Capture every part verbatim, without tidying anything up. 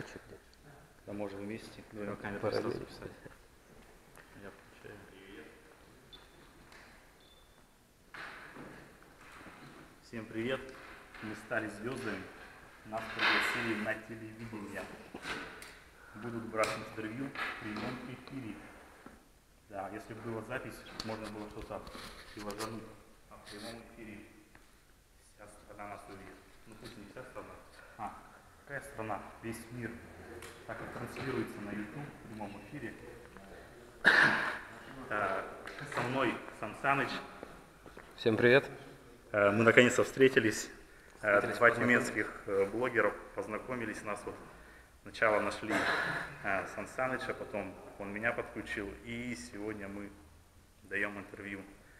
очереди. Да, можем вместе. Двумя камерами сразу писать. Я получаю. Всем привет. Мы стали звездами. Нас пригласили на телевидение. Будут брать интервью в прямом эфире. Да, если бы была запись, можно было что-то приложить. А в прямом эфире вся страна нас увидит. Ну пусть не вся страна. А, какая страна? Весь мир. Так как транслируется на YouTube в прямом эфире. Со мной Сан Саныч. Всем привет. Мы наконец-то встретились. встретились Два тюменских блогеров познакомились. Нас вот сначала нашли Сан Саныча, потом он меня подключил. И сегодня мы даем интервью.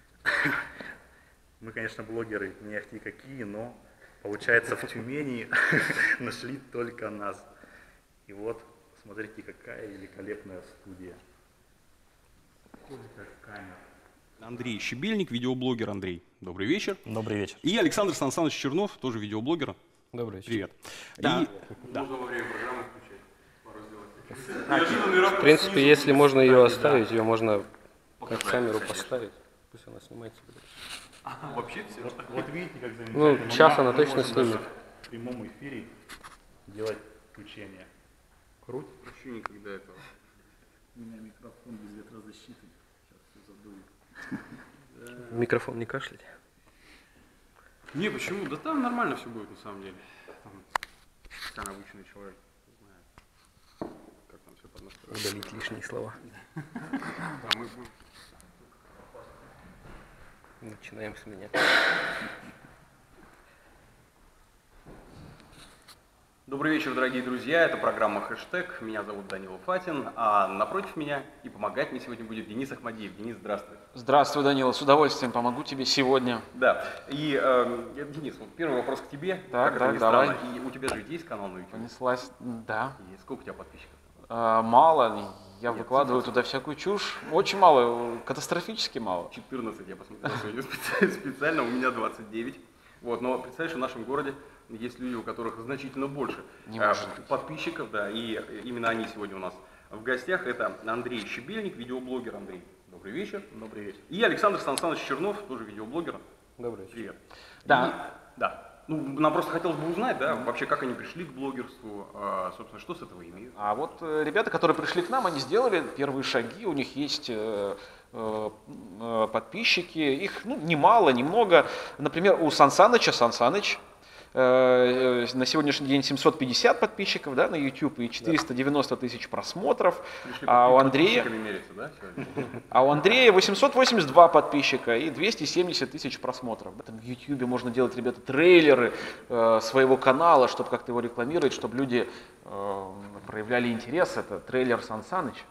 Мы, конечно, блогеры не ахти какие, но получается в Тюмени нашли только нас. И вот, смотрите, какая великолепная студия. Сколько камер. Андрей Щебельник, видеоблогер. Андрей, добрый вечер. Добрый вечер. И Александр Сан Саныч Чернов, тоже видеоблогер. Добрый вечер. Привет. Да. И, да. Можно во время программы включать. В принципе, если можно ее оставить, ее можно как камеру поставить. Пусть она снимается. А, вообще все. Вот, вот видите, как замечательно. Ну, сейчас она Мы точно можем снимет. даже в прямом эфире делать включение. Круть. Вообще никогда этого. У меня микрофон без ветрозащиты. Сейчас все задует. Микрофон не кашлять. Не, почему? Да там нормально все будет на самом деле. Там специально обученный человек знает, как там все поднастроить. Удалить лишние слова. Да, мы будем. Начинаем с меня. Добрый вечер, дорогие друзья. Это программа «Хэштег». Меня зовут Данила Фатин, а напротив меня и помогать мне сегодня будет Денис Ахмадиев. Денис, здравствуй. Здравствуй, Данила. С удовольствием помогу тебе сегодня. Да. И, э, Денис, вот первый вопрос к тебе. Так, как так, это ни давай. странно. И у тебя же ведь есть канал на YouTube? Понеслась. Да. И сколько у тебя подписчиков? А, мало. Я Нет, выкладываю туда всякую чушь. Очень мало. Катастрофически мало. четырнадцать я посмотрел сегодня специально, специально, у меня двадцать девять. Вот, но представляешь, в нашем городе есть люди, у которых значительно больше Не э, может быть. подписчиков, да, и именно они сегодня у нас в гостях. Это Андрей Щебельник, видеоблогер. Андрей, добрый вечер. Добрый вечер. И Александр Сан Саныч Чернов, тоже видеоблогер. Добрый вечер. Привет. Да. И, да. Ну, нам просто хотелось бы узнать, да, вообще, как они пришли к блогерству, э, собственно, что с этого имеют. А вот э, ребята, которые пришли к нам, они сделали первые шаги. У них есть э, э, э, подписчики. Их ну, немало, немного. Например, у Сан Саныча, Сан Саныч, э, э, на сегодняшний день семьсот пятьдесят подписчиков, да, на YouTube и четыреста девяносто тысяч просмотров. Пришли А у под- Андрея... подписчиками мериться, да, сегодня? А у Андрея восемьсот восемьдесят два подписчика и двести семьдесят тысяч просмотров. В этом в YouTube можно делать, ребята, трейлеры э, своего канала, чтобы как-то его рекламировать, чтобы люди э, проявляли интерес. Это трейлер Сан Саныч.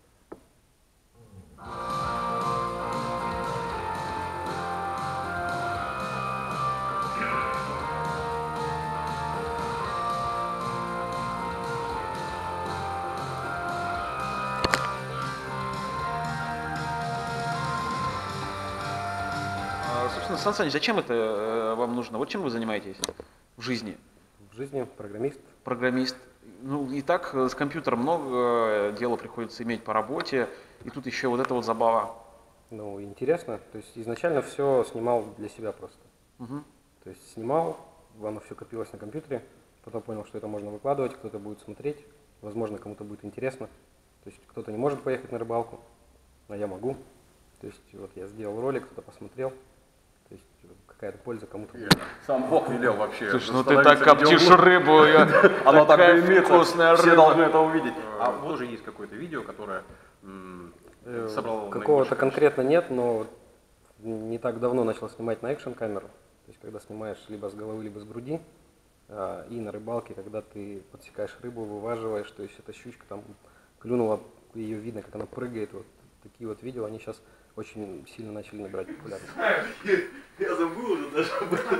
А, собственно, Сан Саныч, зачем это э, вам нужно? Вот чем вы занимаетесь в жизни? В жизни программист. Программист. Ну и так э, с компьютером много дела приходится иметь по работе, и тут еще вот эта вот забава. Ну, интересно. То есть изначально все снимал для себя просто. Мгм. То есть снимал, оно все копилось на компьютере, потом понял, что это можно выкладывать, кто-то будет смотреть, возможно, кому-то будет интересно. То есть кто-то не может поехать на рыбалку, а я могу. То есть вот я сделал ролик, кто-то посмотрел. То есть какая-то польза кому-то будет. Сам Бог велел вообще. Слушай, ну ты становиться так коптишь видеоблогером. рыбу, я- Оно так такая дымится, вкусная все рыба. должны это увидеть. А вот тоже есть какое-то видео, которое м, Э, собрало Какого-то наибольшее конкретно нет, но вот не так давно начал снимать на экшн камеру. То есть когда снимаешь либо с головы, либо с груди. А, и на рыбалке, когда ты подсекаешь рыбу, вываживаешь, то есть эта щучка там клюнула, ее видно, как она прыгает. Вот такие вот видео, они сейчас очень сильно начали набирать популярность. Я забыл уже даже об этом.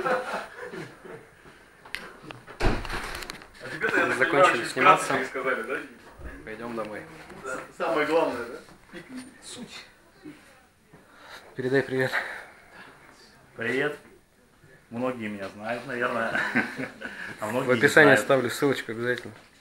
А тебе-то я Закончили сниматься. сказали, да? Пойдем домой. Самое главное, да? Передай привет. Привет. Многие меня знают, наверное. А многие В описании знают. ставлю ссылочку обязательно.